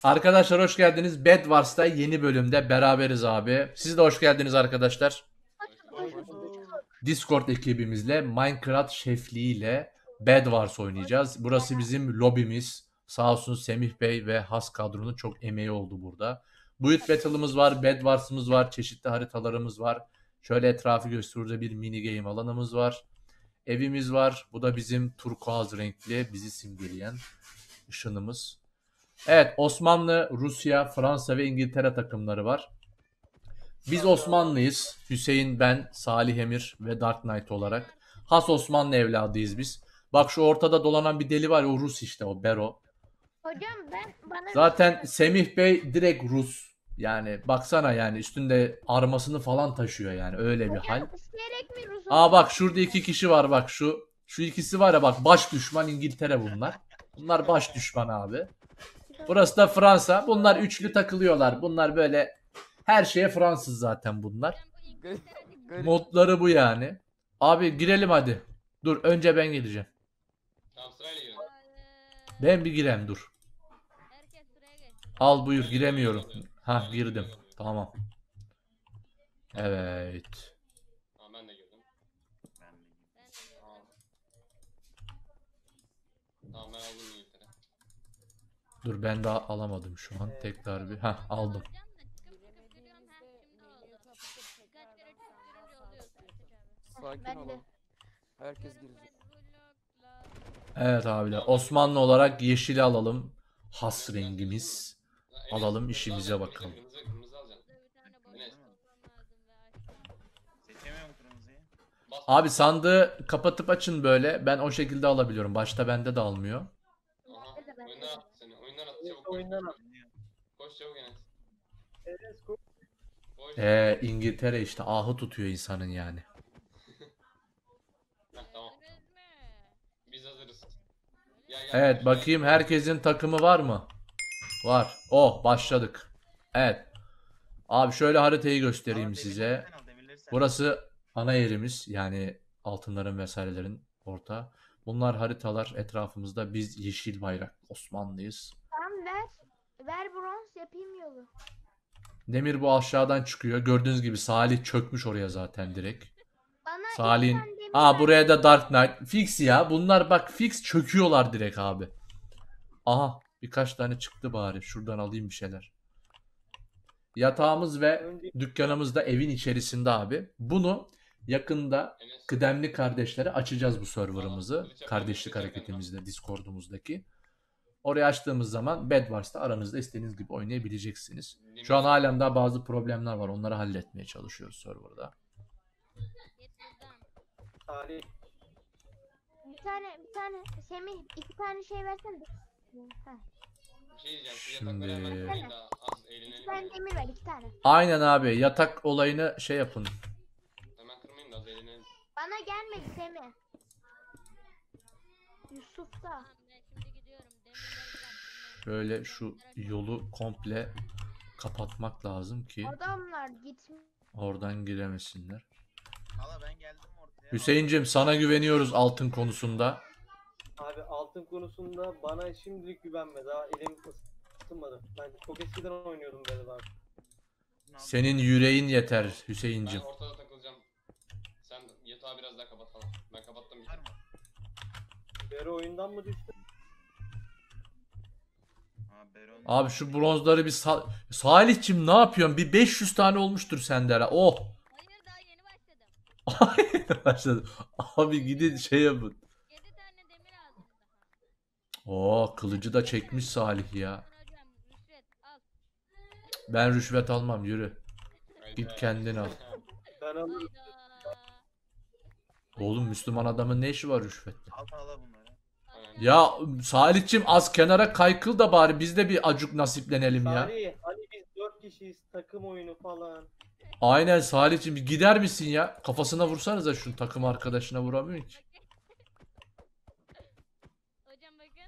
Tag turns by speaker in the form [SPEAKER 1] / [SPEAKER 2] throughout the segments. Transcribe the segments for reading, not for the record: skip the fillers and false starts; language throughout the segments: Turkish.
[SPEAKER 1] Arkadaşlar hoş geldiniz. Bed Wars'ta yeni bölümde beraberiz abi. Siz de hoş geldiniz arkadaşlar.
[SPEAKER 2] Hoş bulduk.
[SPEAKER 1] Discord ekibimizle Minecraft şefliğiyle Bed Wars oynayacağız. Burası bizim lobimiz. Sağ olsun Semih Bey ve Has kadronun çok emeği oldu burada. Build Battle'ımız var, Bed Wars'ımız var, çeşitli haritalarımız var. Şöyle etrafı gösterirce bir mini game alanımız var. Evimiz var. Bu da bizim turkuaz renkli bizi simgeleyen ışınımız. Evet, Osmanlı, Rusya, Fransa ve İngiltere takımları var. Biz Osmanlıyız. Hüseyin, ben, Salih Emir ve Dark Knight olarak. Has Osmanlı evladıyız biz. Bak şu ortada dolanan bir deli var ya, o Rus işte, o Bero.
[SPEAKER 2] Hocam bana
[SPEAKER 1] Zaten Semih Bey direkt Rus. Yani baksana, yani üstünde armasını falan taşıyor, yani öyle bir hal.
[SPEAKER 2] isteyerek mi Rus
[SPEAKER 1] Aa bak, şurada iki kişi var, bak şu ikisi var ya, bak baş düşman İngiltere bunlar. Bunlar baş düşman abi. Burası da Fransa. Bunlar üçlü takılıyorlar. Bunlar böyle her şeye Fransız zaten bunlar. Modları bu yani. Abi girelim hadi. Dur önce ben geleceğim.
[SPEAKER 3] Tamam sırayla girin.
[SPEAKER 1] Ben bir gireyim dur.
[SPEAKER 4] Herkes sıraya geçsin.
[SPEAKER 1] Al buyur, giremiyorum. Ha girdim. Tamam. Evet.
[SPEAKER 3] Tamam ben de girdim. Tamam. Tamam ben aldım İngiltere.
[SPEAKER 1] Dur ben daha alamadım şu an. Tekrar bir. Ha aldım.
[SPEAKER 4] Hocam da çıkıp gülüyorum. Ha şimdi oldu. Birkaç kere çıkıp görünce oluyor Sertaç abi.
[SPEAKER 5] Sakin
[SPEAKER 2] Ben de.
[SPEAKER 5] olun. Herkes girecek.
[SPEAKER 1] Evet abiler. Osmanlı olarak yeşili alalım. Has rengimiz.
[SPEAKER 3] Enes,
[SPEAKER 1] Alalım,
[SPEAKER 3] kırmızı
[SPEAKER 1] işimize
[SPEAKER 3] alacaksın,
[SPEAKER 1] bakalım.
[SPEAKER 3] Kırmızı alacaksın.
[SPEAKER 4] Bir tane boş
[SPEAKER 3] Enes.
[SPEAKER 4] yapmam lazım ve açtım.
[SPEAKER 6] Seçemiyorum kırmızıyı.
[SPEAKER 3] Bas.
[SPEAKER 1] Abi sandığı kapatıp açın böyle. Ben o şekilde alabiliyorum. Başta bende de almıyor.
[SPEAKER 3] Aha. Oyundan attı seni. Oyundan attı. Çabuk koş.
[SPEAKER 7] Oyundan at.
[SPEAKER 3] Koş çabuk Enes.
[SPEAKER 7] Enes koş.
[SPEAKER 3] Koş.
[SPEAKER 1] İngiltere işte ahı tutuyor insanın yani.
[SPEAKER 3] Heh, tamam.
[SPEAKER 4] Gördünüz mü?
[SPEAKER 3] Biz hazırız. Gel, gel.
[SPEAKER 1] Evet bakayım, herkesin takımı var mı? Var. Oh başladık. Evet. Abi şöyle haritayı göstereyim
[SPEAKER 6] Al,
[SPEAKER 1] size.
[SPEAKER 6] demirleri sen al, demirleri sen al.
[SPEAKER 1] Burası ana yerimiz, yani altınların vesairelerin orta. Bunlar haritalar etrafımızda, biz yeşil bayrak Osmanlıyız.
[SPEAKER 2] Tamam ver bronz yapayım yolu.
[SPEAKER 1] Demir bu aşağıdan çıkıyor. Gördüğünüz gibi Salih çökmüş oraya zaten direkt.
[SPEAKER 2] Bana iki
[SPEAKER 1] Salih'in...
[SPEAKER 2] tane demir
[SPEAKER 1] Aa
[SPEAKER 2] ver.
[SPEAKER 1] buraya da Dark Knight. Fix ya. Bunlar bak fix çöküyorlar direkt abi. Aha birkaç tane çıktı bari. Şuradan alayım bir şeyler. Yatağımız ve dükkanımız da evin içerisinde abi. Bunu yakında
[SPEAKER 3] Enes.
[SPEAKER 1] kıdemli kardeşlere açacağız bu serverımızı. Kardeşlik hareketimizde, Discord'umuzdaki. Orayı açtığımız zaman Bed Wars'ta aranızda istediğiniz gibi oynayabileceksiniz. Şu an halen daha bazı problemler var. Onları halletmeye çalışıyoruz serverda.
[SPEAKER 4] Git buradan.
[SPEAKER 7] Salih.
[SPEAKER 2] Bir tane Semih iki tane şey versene. Heh.
[SPEAKER 3] Bir şey diyeceğim. Şu
[SPEAKER 1] Şimdi-
[SPEAKER 3] yatakları hemen koyun da az
[SPEAKER 2] İki
[SPEAKER 3] eğlenelim.
[SPEAKER 2] tane
[SPEAKER 3] ya.
[SPEAKER 2] demir ver iki tane.
[SPEAKER 1] Aynen abi, yatak olayını şey yapın.
[SPEAKER 3] Hemen kırmayın da az eğlenelim.
[SPEAKER 2] Bana gelmedi Semih. Yusuf'ta.
[SPEAKER 4] Tamam ben şimdi gidiyorum. Demirleri bıraktım ben.
[SPEAKER 1] Şöyle şu yolu komple kapatmak lazım ki
[SPEAKER 2] Adamlar gitmiş.
[SPEAKER 1] oradan giremesinler.
[SPEAKER 6] Valla ben geldim ortaya.
[SPEAKER 1] Hüseyincim sana güveniyoruz altın konusunda.
[SPEAKER 7] Abi altın konusunda bana şimdilik güvenme. Daha elim ısınmadı. Ben çok eskiden oynuyordum böyle var.
[SPEAKER 1] Senin yüreğin yeter Hüseyincim.
[SPEAKER 3] Ben ortada takılacağım. Sen yatağı biraz daha kapat falan. Ben kapattım bir
[SPEAKER 6] Var mı?
[SPEAKER 7] Beri oyundan mı düştü?
[SPEAKER 6] Ha, Beron.
[SPEAKER 1] Abi şu bronzları bir Salihçim ne yapıyorsun? Bir 500 tane olmuştur sende herhalde. Oh.
[SPEAKER 4] Hayır daha yeni başladım.
[SPEAKER 1] Aynen başladı. Abi gidin şey yapın.
[SPEAKER 4] 7 tane demir aldım daha.
[SPEAKER 1] Oo kılıcı da çekmiş Salih ya.
[SPEAKER 4] Hocam rüşvet al.
[SPEAKER 1] Ben rüşvet almam, yürü.
[SPEAKER 3] Hayda.
[SPEAKER 1] Git kendin al.
[SPEAKER 7] Ben alırım.
[SPEAKER 4] Hayda.
[SPEAKER 1] Oğlum Müslüman adamın ne işi var rüşvetle?
[SPEAKER 6] Al al bunları.
[SPEAKER 3] Aynen.
[SPEAKER 1] Ya Salihçim az kenara kaykıl da bari biz de bir acuk nasiplenelim ya.
[SPEAKER 7] Salih hani biz 4 kişiyiz, takım oyunu falan.
[SPEAKER 1] Aynen Salihçim, bir gider misin ya? Kafasına vursanıza, şu takım arkadaşına vuramıyor ki.
[SPEAKER 4] Hocam bakın.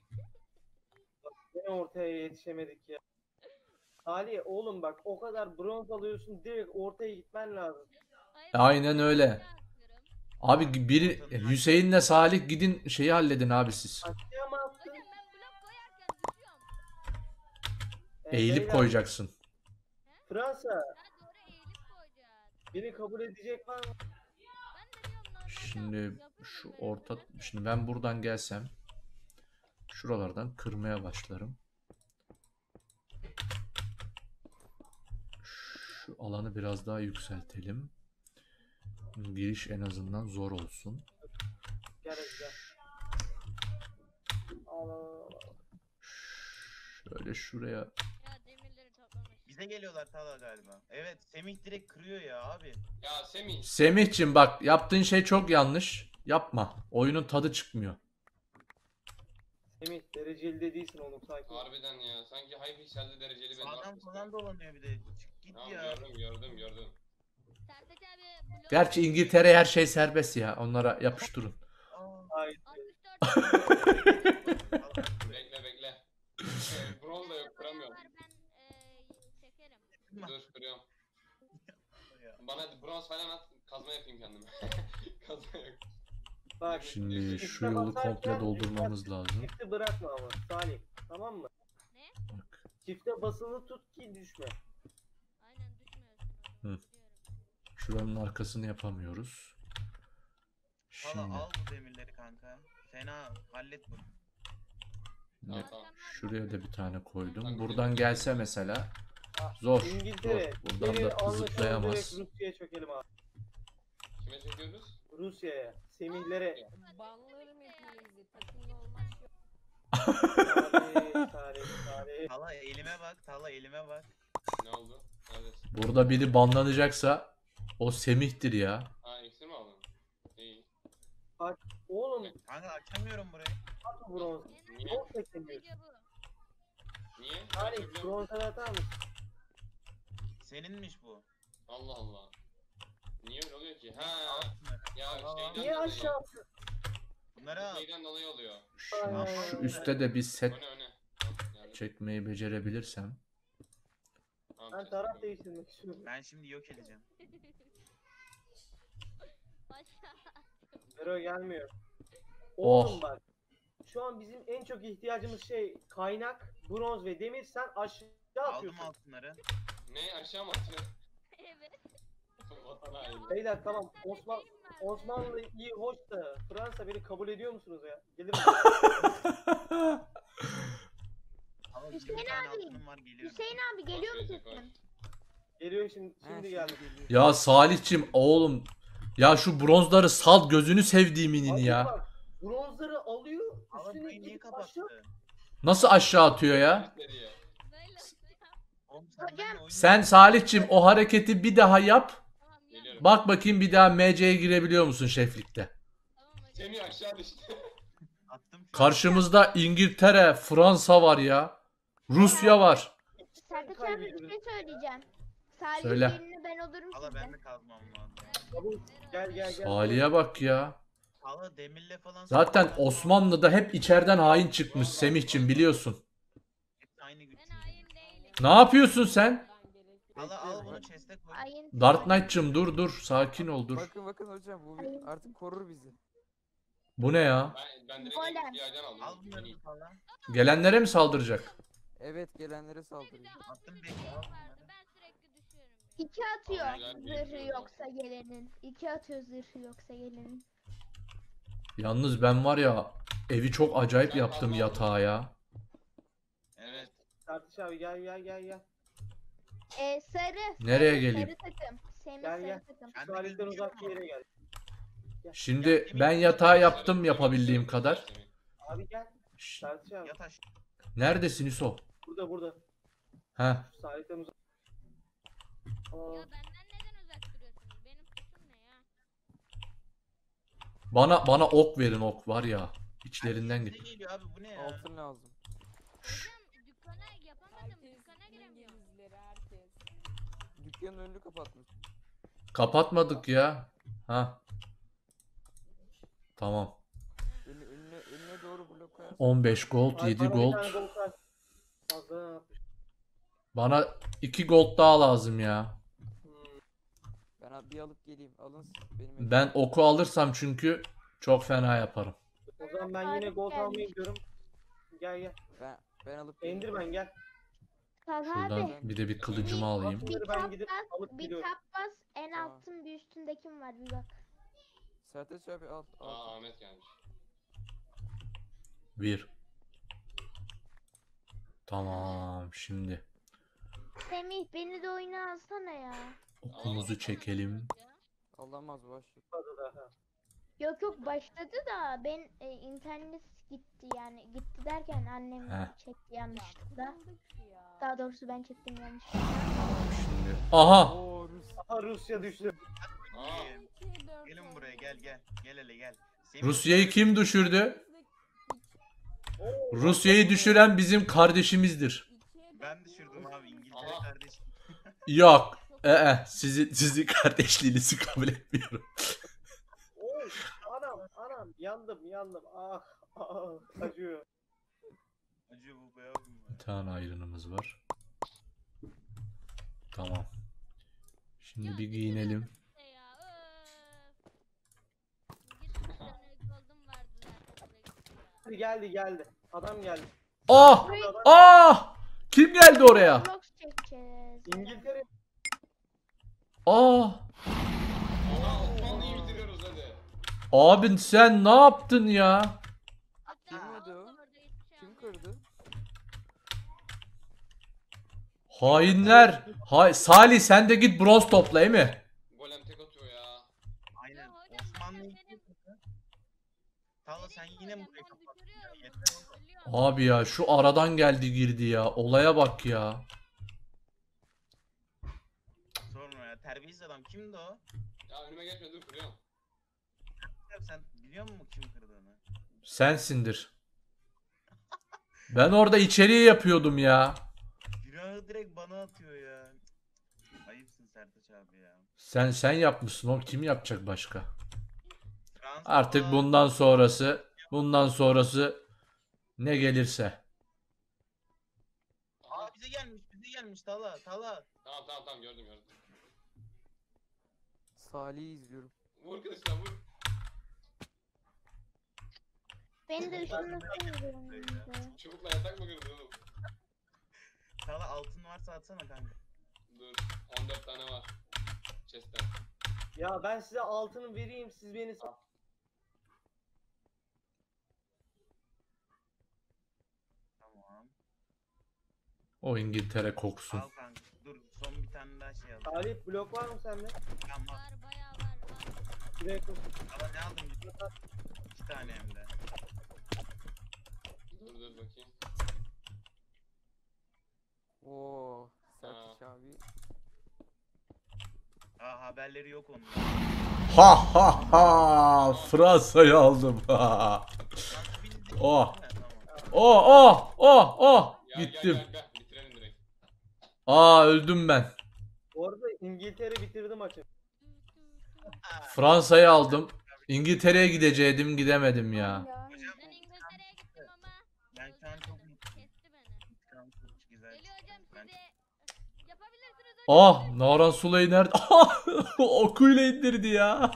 [SPEAKER 7] Yine ortaya yetişemedik ya. Salih oğlum bak, o kadar bronz alıyorsun, direkt ortaya gitmen lazım.
[SPEAKER 4] Hayır,
[SPEAKER 1] Aynen öyle.
[SPEAKER 4] atıyorum.
[SPEAKER 1] Abi biri Hüseyin'le Salih gidin şeyi halledin abi siz.
[SPEAKER 7] Aşağıya mı attın?
[SPEAKER 4] Hocam ben blok koyarken düşüyorum.
[SPEAKER 1] Eğilip
[SPEAKER 7] beyler,
[SPEAKER 1] koyacaksın.
[SPEAKER 7] Fransa
[SPEAKER 4] Ha doğru eğilip koyacağız.
[SPEAKER 7] beni kabul edecek var mı?
[SPEAKER 4] Ben de diyorum normal
[SPEAKER 1] Şimdi
[SPEAKER 4] yapıyorum
[SPEAKER 1] şu
[SPEAKER 4] böyle
[SPEAKER 1] orta,
[SPEAKER 4] ben de.
[SPEAKER 1] şimdi ben buradan gelsem şuralardan kırmaya başlarım. Şu alanı biraz daha yükseltelim. Giriş en azından zor olsun.
[SPEAKER 7] Gel hadi gel. Al, al, al, al.
[SPEAKER 1] Şöyle şuraya.
[SPEAKER 4] Ya demirleri toplamış.
[SPEAKER 6] Bize geliyorlar Tala galiba. Evet Semih direkt kırıyor ya abi.
[SPEAKER 3] Ya Semih.
[SPEAKER 1] Semih'cim bak, yaptığın şey çok yanlış. Yapma. Oyunun tadı çıkmıyor.
[SPEAKER 7] Semih dereceli de değilsin oğlum sakin. ol.
[SPEAKER 3] Harbiden ya. Sanki Hypixel'de dereceli bedava.
[SPEAKER 6] Sağdan falan dolanıyor bir de. Çık git
[SPEAKER 3] Tamam
[SPEAKER 6] ya.
[SPEAKER 3] gördüm.
[SPEAKER 4] Sertaç abi blok
[SPEAKER 1] Gerçi İngiltere her şey serbest ya. Onlara yapıştırın.
[SPEAKER 6] Aa,
[SPEAKER 7] Hayır.
[SPEAKER 4] 64
[SPEAKER 3] Bekle. Bronz da yok kıramıyorum.
[SPEAKER 4] var ben çekerim.
[SPEAKER 3] Dur kırıyorum.
[SPEAKER 6] ya.
[SPEAKER 3] Bana bronz falan at. Kazma yapayım kendime. Kazma yok.
[SPEAKER 7] Bak
[SPEAKER 1] Şimdi şu yolu komple doldurmamız lazım.
[SPEAKER 7] çifti bırakma ama Salih. Tamam mı?
[SPEAKER 1] Bak.
[SPEAKER 7] Çifte basılı tut ki düşme.
[SPEAKER 4] Aynen düşmüyorsun.
[SPEAKER 1] Hı.
[SPEAKER 4] Diyorum.
[SPEAKER 1] Şuranın arkasını yapamıyoruz.
[SPEAKER 6] Tala
[SPEAKER 1] Şimdi
[SPEAKER 6] al bu demirleri kanka. Fena hallet bunu.
[SPEAKER 1] ne-
[SPEAKER 3] Tamam.
[SPEAKER 1] şuraya da bir tane koydum. Buradan gelse mesela zor.
[SPEAKER 7] İngiltere.
[SPEAKER 1] Zor. Buradan
[SPEAKER 7] Geri
[SPEAKER 1] da
[SPEAKER 7] anlaşalım direkt
[SPEAKER 1] zıplayamaz.
[SPEAKER 7] Rusya'ya çökelim abi.
[SPEAKER 3] Kime çekiyoruz?
[SPEAKER 7] Rusya'ya. Semih'lere.
[SPEAKER 4] Banlarım hepinizi. Takımlı olmak yok.
[SPEAKER 7] Salih.
[SPEAKER 6] Tala elime bak. Tala elime bak.
[SPEAKER 3] Ne oldu? Neredesin?
[SPEAKER 1] Burada biri banlanacaksa o Semih'tir ya.
[SPEAKER 3] Ha iksir mi aldın? İyi.
[SPEAKER 7] Oğlum
[SPEAKER 6] Kanka açamıyorum burayı.
[SPEAKER 7] at bu bronz.
[SPEAKER 3] Niye?
[SPEAKER 7] Çok beklemiyorsun.
[SPEAKER 4] Gece bu.
[SPEAKER 3] Niye?
[SPEAKER 7] Salih
[SPEAKER 3] Açabiliyor musun?
[SPEAKER 7] bronzdan atar mısın?
[SPEAKER 6] Seninmiş bu.
[SPEAKER 3] Allah Allah. Niye öyle oluyor ki? Ha.
[SPEAKER 6] Al bunları.
[SPEAKER 3] Ya
[SPEAKER 6] Aa.
[SPEAKER 3] şeyden
[SPEAKER 7] Niye
[SPEAKER 3] dolayı.
[SPEAKER 7] aşağı atıyorsun?
[SPEAKER 6] Bunları al.
[SPEAKER 3] Şeyden dolayı oluyor.
[SPEAKER 1] Şu üstte de bir set
[SPEAKER 3] Öne. Al, geldim.
[SPEAKER 1] çekmeyi becerebilirsem.
[SPEAKER 3] Tamam,
[SPEAKER 7] Ben
[SPEAKER 3] çektim.
[SPEAKER 7] taraf değiştirmek istiyorum.
[SPEAKER 6] Ben şimdi yok edeceğim.
[SPEAKER 4] Aşağı.
[SPEAKER 7] Vero gelmiyor.
[SPEAKER 1] Oh.
[SPEAKER 7] Oğlum bak. Şu an bizim en çok ihtiyacımız şey kaynak, bronz ve demir. Sen aşağı
[SPEAKER 6] Aldım
[SPEAKER 7] atıyorsun.
[SPEAKER 6] altınları.
[SPEAKER 3] Ne aşağı mı atıyor?
[SPEAKER 4] Evet.
[SPEAKER 3] Vatan haini.
[SPEAKER 7] Beyler tamam. Osmanlı iyi hoş da Fransa beni kabul ediyor musunuz ya? Gelir mi?
[SPEAKER 6] Ama
[SPEAKER 2] Hüseyin
[SPEAKER 6] 20 tane
[SPEAKER 2] abi,
[SPEAKER 6] altınım var geliyorum.
[SPEAKER 2] Hüseyin abi geliyor mu
[SPEAKER 3] Koş, koş.
[SPEAKER 2] sesin?
[SPEAKER 7] Geliyor şimdi
[SPEAKER 5] Ha,
[SPEAKER 7] şimdi geldi.
[SPEAKER 5] geliyor.
[SPEAKER 1] Ya Salih'cim oğlum. Ya şu bronzları sal, gözünü sevdiğiminin
[SPEAKER 7] Hadi
[SPEAKER 1] ya.
[SPEAKER 7] bak, bronzları alıyor,
[SPEAKER 6] Ama
[SPEAKER 7] üstüne
[SPEAKER 6] burayı niye
[SPEAKER 7] gidip
[SPEAKER 6] kapattı?
[SPEAKER 7] aşağı.
[SPEAKER 1] Nasıl aşağı atıyor ya?
[SPEAKER 3] Seriye.
[SPEAKER 4] Böyle.
[SPEAKER 6] Oğlum sen
[SPEAKER 2] Hocam,
[SPEAKER 6] benimle oyun
[SPEAKER 1] Sen
[SPEAKER 6] oynuyorsun.
[SPEAKER 1] Salih'cim o hareketi bir daha yap.
[SPEAKER 4] Tamam ya.
[SPEAKER 3] Geliyorum.
[SPEAKER 1] Bak bakayım bir daha MC'ye girebiliyor musun şeflikte?
[SPEAKER 4] Tamam hocam.
[SPEAKER 3] Semih aşağı düştü.
[SPEAKER 6] Attım şu an.
[SPEAKER 1] Karşımızda İngiltere, Fransa var ya. Rusya var.
[SPEAKER 2] Sertaç abi bir şey söyleyeceğim. Salih
[SPEAKER 1] Söyle.
[SPEAKER 2] yerine ben olurum
[SPEAKER 6] Hala
[SPEAKER 2] sizde.
[SPEAKER 6] ben de kazmam lazım.
[SPEAKER 7] Çabuk, gel.
[SPEAKER 1] Salih'e bak ya.
[SPEAKER 6] Hala demirle falan.
[SPEAKER 1] Zaten
[SPEAKER 6] savaşıyor.
[SPEAKER 1] Osmanlı'da hep içeriden hain çıkmış Semih'cim, biliyorsun.
[SPEAKER 6] Hepsi aynı güç.
[SPEAKER 4] Ben hain değilim.
[SPEAKER 1] Ne yapıyorsun sen?
[SPEAKER 6] Hala al bunu chest'e koy.
[SPEAKER 2] Ayın.
[SPEAKER 1] Dark Knight'cım dur sakin ol dur.
[SPEAKER 5] Bakın hocam bu artık korur bizi.
[SPEAKER 1] Bu ne ya?
[SPEAKER 3] Ben direkt
[SPEAKER 2] Golem.
[SPEAKER 3] FBI'den aldım.
[SPEAKER 6] Al bunları falan.
[SPEAKER 1] Gelenlere mi saldıracak?
[SPEAKER 5] Evet gelenlere
[SPEAKER 4] Bir de
[SPEAKER 5] saldırıyor.
[SPEAKER 4] altın
[SPEAKER 6] Attım
[SPEAKER 4] bir
[SPEAKER 6] bekle,
[SPEAKER 4] şey
[SPEAKER 6] al
[SPEAKER 4] vardı.
[SPEAKER 6] bunları.
[SPEAKER 4] Ben sürekli düşüyorum. ya.
[SPEAKER 2] İki atıyor
[SPEAKER 3] Güzel bir
[SPEAKER 2] zırhı
[SPEAKER 3] yapıyor.
[SPEAKER 2] yoksa gelenin. İki atıyor zırhı yoksa gelenin.
[SPEAKER 1] Yalnız ben var ya, evi çok acayip yaptım yatağa ya.
[SPEAKER 6] Evet.
[SPEAKER 7] Sertaç abi gel.
[SPEAKER 2] Sarı.
[SPEAKER 1] Nereye
[SPEAKER 2] sarı,
[SPEAKER 1] geleyim?
[SPEAKER 2] Sarı takım. Semih
[SPEAKER 7] Gel,
[SPEAKER 2] sarı
[SPEAKER 7] gel.
[SPEAKER 2] takım.
[SPEAKER 6] Ben de
[SPEAKER 7] Salih'ten
[SPEAKER 6] gözüküyor
[SPEAKER 7] uzak bir
[SPEAKER 6] mu?
[SPEAKER 7] yere gel.
[SPEAKER 1] Şimdi ben yatağı yaptım yapabildiğim kadar.
[SPEAKER 7] Abi gel.
[SPEAKER 1] Şşt,
[SPEAKER 7] Sertaç abi.
[SPEAKER 6] Yat aşağı.
[SPEAKER 1] neredesin Hüso?
[SPEAKER 7] Burada.
[SPEAKER 1] Heh.
[SPEAKER 7] Salih'ten uzak. Aa,
[SPEAKER 4] Ya benden neden uzak duruyorsunuz? Benim suçum ne ya?
[SPEAKER 1] Bana ok verin, ok var ya. İçlerinden
[SPEAKER 6] Ne
[SPEAKER 1] git.
[SPEAKER 6] geliyor abi bu ne ya?
[SPEAKER 5] Altın lazım.
[SPEAKER 4] Hocam dükkana yapamadım. Dükkana giremiyorum.
[SPEAKER 5] Dükkanın önünü kapatmış.
[SPEAKER 1] Kapatmadık ya. Ha. Tamam.
[SPEAKER 5] Önüne doğru blok koyarsan.
[SPEAKER 1] 15 gold,
[SPEAKER 7] ay,
[SPEAKER 1] 7
[SPEAKER 7] bana bir
[SPEAKER 1] gold.
[SPEAKER 7] tane gold ver. Fazla yapmış.
[SPEAKER 1] Bana 2 gold daha lazım ya.
[SPEAKER 5] Ben bir alıp geleyim. Alın siz benim.
[SPEAKER 1] Ben oku alırsam çünkü çok fena yaparım.
[SPEAKER 7] O zaman ben yine gold almaya gidiyorum. Gel.
[SPEAKER 5] Ben alıp geleyim.
[SPEAKER 7] Endirmen gel.
[SPEAKER 2] Talha
[SPEAKER 1] Şuradan
[SPEAKER 2] abi.
[SPEAKER 1] bir de bir kılıcımı alayım.
[SPEAKER 2] Bir
[SPEAKER 7] Ben
[SPEAKER 2] tap
[SPEAKER 7] gidip
[SPEAKER 2] bas,
[SPEAKER 7] alıp
[SPEAKER 2] bir
[SPEAKER 7] geliyorum.
[SPEAKER 2] tap bas. En
[SPEAKER 5] Tamam.
[SPEAKER 2] altın bir üstünde kim var bir bak.
[SPEAKER 5] Sertaç abi al.
[SPEAKER 3] Aa Ahmet gelmiş.
[SPEAKER 1] 1. Tamam şimdi
[SPEAKER 2] Semih beni de oyuna alsana ya.
[SPEAKER 1] okumuzu çekelim.
[SPEAKER 5] Alamaz boş.
[SPEAKER 7] Hadi daha.
[SPEAKER 2] Yok yok başladı da ben internet gitti yani gitti derken annem
[SPEAKER 1] Heh.
[SPEAKER 2] çekti yanlışlıkla.
[SPEAKER 4] Kırıldık ya.
[SPEAKER 2] Daha doğrusu ben çektim yanlışlıkla.
[SPEAKER 1] Şimdi. Aha!
[SPEAKER 5] Oo Rus.
[SPEAKER 7] Aha Rusya düştü.
[SPEAKER 3] Aa.
[SPEAKER 4] 2, 4
[SPEAKER 6] Gelin buraya gel gel. Gel hele gel.
[SPEAKER 1] Rusya'yı kim düşürdü? Rusya'yı düşüren bizim kardeşimizdir.
[SPEAKER 6] Ben düşürdüm abi İngiltere
[SPEAKER 3] Aha.
[SPEAKER 6] kardeşim.
[SPEAKER 1] Yok. Sizin kardeşliğinizi kabul etmiyorum.
[SPEAKER 7] Oo, anam yandım. Ah acıyor.
[SPEAKER 6] Acıyor bu be yavrum.
[SPEAKER 1] Bir tane ayrınımız var. Tamam. Şimdi bir giyinelim.
[SPEAKER 7] Geldi. Adam geldi.
[SPEAKER 1] Ah! Ah! Kim geldi oraya?
[SPEAKER 2] Vlog çekeceğiz.
[SPEAKER 7] İngiltere
[SPEAKER 1] Ah!
[SPEAKER 3] Aha Osmanlı'yı bitiriyoruz hadi.
[SPEAKER 1] Abin sen ne yaptın ya?
[SPEAKER 5] Kim vurdu o? Kim kırdı?
[SPEAKER 1] Hainler. Salih sen de git bronz topla değil mi?
[SPEAKER 3] Golem tek atıyor ya.
[SPEAKER 6] Aynen. Osmanlı'yı Tala sen yine mi burayı kapattın ya? Yeter.
[SPEAKER 1] Abi ya şu aradan geldi girdi ya. Olaya bak ya.
[SPEAKER 6] Sorma ya. Terbiyesiz adam. Kimdi o?
[SPEAKER 3] Ya önüme geçme dur kırıyorum.
[SPEAKER 6] Sen biliyor musun kim kırdığını?
[SPEAKER 1] Sensindir. Ben orada içeriği yapıyordum ya.
[SPEAKER 6] Günahı direkt bana atıyor ya. Ayıpsın Sertaç abi ya.
[SPEAKER 1] Sen yapmışsın o kim yapacak başka?
[SPEAKER 6] Fransa
[SPEAKER 1] Artık
[SPEAKER 6] falan-
[SPEAKER 1] bundan sonrası ne gelirse.
[SPEAKER 6] Aa bize gelmiş Tala.
[SPEAKER 3] Tamam gördüm.
[SPEAKER 5] Salih'i izliyorum.
[SPEAKER 3] Vur kılıçla vur.
[SPEAKER 2] Beni de ışınlasın.
[SPEAKER 3] Çubukla yatak mı kırdın oğlum?
[SPEAKER 6] Tala altın varsa atsana kanka.
[SPEAKER 3] Dur 14 tane var. Chest'ten.
[SPEAKER 7] ya ben size altını vereyim siz beni
[SPEAKER 6] Tamam.
[SPEAKER 1] O İngiltere koksun.
[SPEAKER 6] Al kanka. Dur son bir tane daha şey al.
[SPEAKER 7] Salih blok var mı sende?
[SPEAKER 6] Tamam al.
[SPEAKER 4] Var bayağı var.
[SPEAKER 7] Şuraya koy.
[SPEAKER 6] Tala ne aldın? İki tane hem de.
[SPEAKER 3] Dur bakayım.
[SPEAKER 5] Oo Sertaç abi.
[SPEAKER 6] Aa haberleri yok onun.
[SPEAKER 1] Ha ha ha! Fransa'yı aldım. Ha.
[SPEAKER 6] Kanka biz de-
[SPEAKER 1] Oh.
[SPEAKER 6] Değil mi? Tamam.
[SPEAKER 1] Oh!
[SPEAKER 3] Gel
[SPEAKER 1] Gittim.
[SPEAKER 3] gel bitirelim direkt.
[SPEAKER 1] Aa öldüm ben.
[SPEAKER 7] Bu arada İngiltere bitirdi maçı.
[SPEAKER 1] Fransa'yı aldım. İngiltere'ye gideceydim gidemedim ya.
[SPEAKER 6] Hocam
[SPEAKER 4] Ben İngiltere'ye gittim ama
[SPEAKER 6] ben şu an çok mutluyum.
[SPEAKER 4] kesti beni.
[SPEAKER 6] İntikam çok güzel.
[SPEAKER 4] Geliyor hocam
[SPEAKER 6] Ben-
[SPEAKER 4] size yapabilirsiniz hocam.
[SPEAKER 1] Ah Naran Sulay'ı nerede? Ah! Okuyla indirdi ya.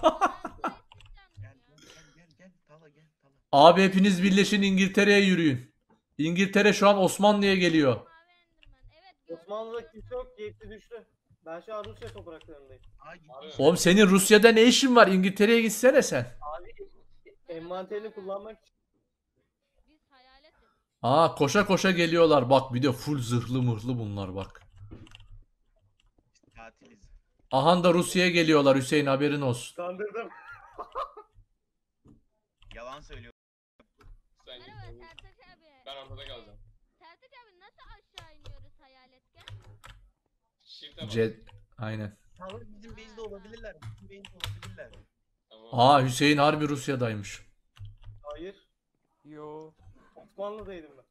[SPEAKER 6] Gel Tala gel Tala.
[SPEAKER 1] Abi hepiniz birleşin İngiltere'ye yürüyün. İngiltere şu an Osmanlı'ya geliyor.
[SPEAKER 4] Mavi Enderman. Evet gördüm.
[SPEAKER 7] Osmanlı'da kimse yok hepsi düştü. Ben şu an Rusya topraklarındayım.
[SPEAKER 6] Aa gitmiş.
[SPEAKER 3] Abi.
[SPEAKER 1] Oğlum senin Rusya'da ne işin var? İngiltere'ye gitsene sen.
[SPEAKER 7] Abi envanterini kullanmak için.
[SPEAKER 4] Biz hayaletiz.
[SPEAKER 1] Aa koşa koşa geliyorlar. Bak bir de full zırhlı mırhlı bunlar bak.
[SPEAKER 6] Tatiliz.
[SPEAKER 1] Ahan da Rusya'ya geliyorlar Hüseyin haberin olsun.
[SPEAKER 7] Kandırdım.
[SPEAKER 6] Yalan söylüyor.
[SPEAKER 3] Sen git.
[SPEAKER 4] Merhaba Sertaç abi.
[SPEAKER 3] Ben ortada kalacağım.
[SPEAKER 4] Sertaç abi nasıl aşağı iniyoruz hayaletken?
[SPEAKER 3] Shift'e bas.
[SPEAKER 1] Aynen.
[SPEAKER 6] Tala bizim base'de olabilirler. Bizim base'de olabilirler.
[SPEAKER 3] Tamam.
[SPEAKER 1] Aa Hüseyin harbi Rusya'daymış.
[SPEAKER 7] Hayır.
[SPEAKER 5] Yo.
[SPEAKER 7] Osmanlı'daydım ben.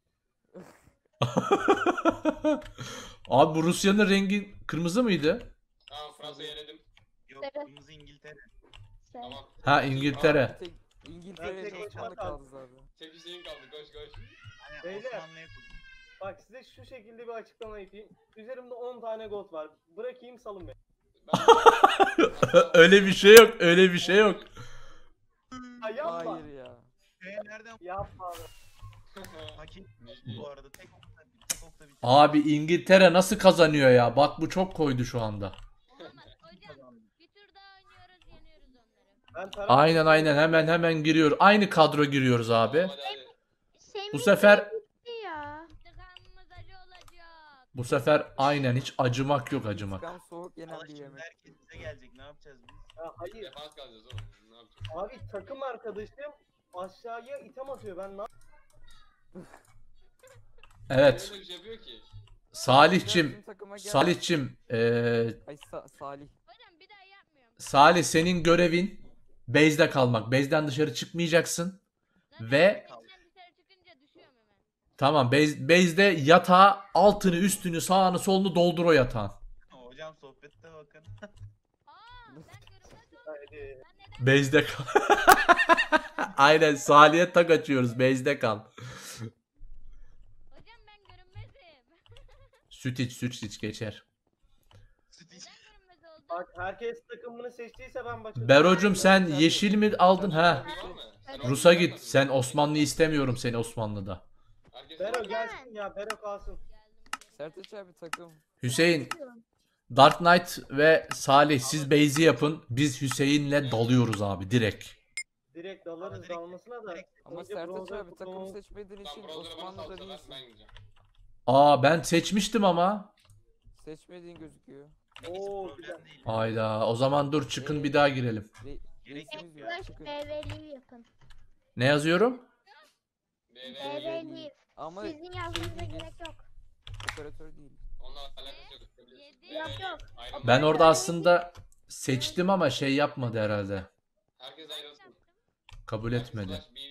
[SPEAKER 1] Abi bu Rusya'nın rengi kırmızı mıydı?
[SPEAKER 3] Tamam Fransa'yı eledim.
[SPEAKER 6] Yok
[SPEAKER 2] Evet.
[SPEAKER 6] kırmızı İngiltere.
[SPEAKER 2] Sen.
[SPEAKER 3] Tamam.
[SPEAKER 1] Ha İngiltere.
[SPEAKER 5] Tek İngiltere
[SPEAKER 7] Ben tek
[SPEAKER 5] çok
[SPEAKER 7] başıma
[SPEAKER 5] Osmanlı kaldı zaten.
[SPEAKER 3] Tek Hüseyin kaldı koş.
[SPEAKER 6] Hani
[SPEAKER 7] Beyler.
[SPEAKER 6] Osmanlı'ya koydum.
[SPEAKER 7] Bak size şu şekilde bir açıklama yapayım. Üzerimde 10 tane gold var. Bırakayım salın beni.
[SPEAKER 1] Öyle bir şey yok. Öyle bir şey yok.
[SPEAKER 7] Ha yapma.
[SPEAKER 5] Hayır ya.
[SPEAKER 6] Nereden
[SPEAKER 7] Yapma abi.
[SPEAKER 6] hak etmiş bu arada tek çok da bitir.
[SPEAKER 1] Abi İngiltere nasıl kazanıyor ya? Bak bu çok koydu şu anda.
[SPEAKER 4] Olamaz. Hocam bir tur daha oynuyoruz, yeniyoruz onları.
[SPEAKER 7] Ben taraf
[SPEAKER 1] Aynen hemen giriyor. Aynı kadro giriyoruz abi.
[SPEAKER 3] Hadi hadi.
[SPEAKER 2] Semih
[SPEAKER 1] Bu sefer
[SPEAKER 2] gitti ya.
[SPEAKER 4] İntikamımız acı olacak.
[SPEAKER 1] bu sefer aynen hiç acımak yok acımak.
[SPEAKER 5] İntikam soğuk yenen
[SPEAKER 6] Allah
[SPEAKER 5] bir
[SPEAKER 6] şimdi
[SPEAKER 5] yemek.
[SPEAKER 6] herkes bize gelecek. Ne yapacağız biz?
[SPEAKER 7] Ya hayır.
[SPEAKER 3] Defans kalacağız oğlum. Ne yapacağız?
[SPEAKER 7] Abi takım arkadaşım aşağıya item atıyor. Ben ne
[SPEAKER 1] Evet.
[SPEAKER 3] Öyle bir şey yapıyor ki.
[SPEAKER 1] Salihçim,
[SPEAKER 5] Bizim takıma gel.
[SPEAKER 1] Salihçim,
[SPEAKER 5] Ay Salih.
[SPEAKER 4] Hocam bir daha yapmıyorum.
[SPEAKER 1] Salih senin görevin base'de kalmak. Base'den dışarı çıkmayacaksın.
[SPEAKER 4] Zaten
[SPEAKER 1] Ve-
[SPEAKER 4] base'den dışarı çıkınca düşüyorum hemen.
[SPEAKER 1] Tamam, base'de yatağı altını, üstünü, sağını, solunu doldur o yatağın.
[SPEAKER 6] Hocam sohbette bakın.
[SPEAKER 4] Ben görünmez oldum.
[SPEAKER 7] Haydi.
[SPEAKER 4] Ben neden?
[SPEAKER 1] Base'de kal. Aynen Salih'e tak açıyoruz. Base'de kal.
[SPEAKER 4] Hocam ben görünmezim.
[SPEAKER 1] Süt iç geçer.
[SPEAKER 6] Süt iç.
[SPEAKER 4] Neden görünmez oldum?
[SPEAKER 7] Bak herkes takımını seçtiyse ben başladım.
[SPEAKER 1] Berocum sen yeşil mi aldın ha?
[SPEAKER 3] Var mı? Sen
[SPEAKER 1] Rus'a
[SPEAKER 3] Osmanlı
[SPEAKER 1] git.
[SPEAKER 3] mısın?
[SPEAKER 1] Sen Osmanlı istemiyorum seni Osmanlı'da.
[SPEAKER 3] Herkes
[SPEAKER 7] Bero
[SPEAKER 3] Osmanlı.
[SPEAKER 7] gelsin ya. Bero kalsın.
[SPEAKER 5] Sertaç abi takım.
[SPEAKER 1] Hüseyin, Dark Knight ve Salih siz base'i yapın. Biz Hüseyin'le dalıyoruz abi direkt.
[SPEAKER 7] Direkt dalarız
[SPEAKER 6] direkt-
[SPEAKER 7] dalmasına da.
[SPEAKER 6] direkt-
[SPEAKER 5] Ama
[SPEAKER 7] önce
[SPEAKER 5] Sertaç
[SPEAKER 7] bronzer
[SPEAKER 5] abi takım
[SPEAKER 7] kutumuz-
[SPEAKER 5] seçmediğin
[SPEAKER 3] Tamam
[SPEAKER 5] için
[SPEAKER 3] buraları bana
[SPEAKER 5] Osmanlı'da
[SPEAKER 3] salsalar
[SPEAKER 5] değilsin.
[SPEAKER 3] ben gideceğim.
[SPEAKER 1] Aa ben seçmiştim ama.
[SPEAKER 5] Seçmediğin gözüküyor.
[SPEAKER 6] Neyse,
[SPEAKER 7] Oo,
[SPEAKER 6] problem
[SPEAKER 7] güzel.
[SPEAKER 6] değil.
[SPEAKER 1] Hayda o zaman dur çıkın bir daha girelim.
[SPEAKER 6] Gerek yok
[SPEAKER 5] Reisimiz
[SPEAKER 6] ya.
[SPEAKER 5] yok
[SPEAKER 2] Flash
[SPEAKER 5] çıkın.
[SPEAKER 2] BV'liği yapın.
[SPEAKER 1] Ne yazıyorum?
[SPEAKER 3] BV
[SPEAKER 2] BV'liği.
[SPEAKER 5] Ama
[SPEAKER 2] Sizin yazmanıza
[SPEAKER 5] değil.
[SPEAKER 2] gerek yok.
[SPEAKER 5] operatör değil.
[SPEAKER 3] onunla alakası yok.
[SPEAKER 4] Yedi.
[SPEAKER 2] Yok, yok.
[SPEAKER 3] Ayrılın.
[SPEAKER 1] Ben orada aslında seçtim ama şey yapmadı herhalde.
[SPEAKER 3] Herkes ayrılsın.
[SPEAKER 1] Kabul etmedi.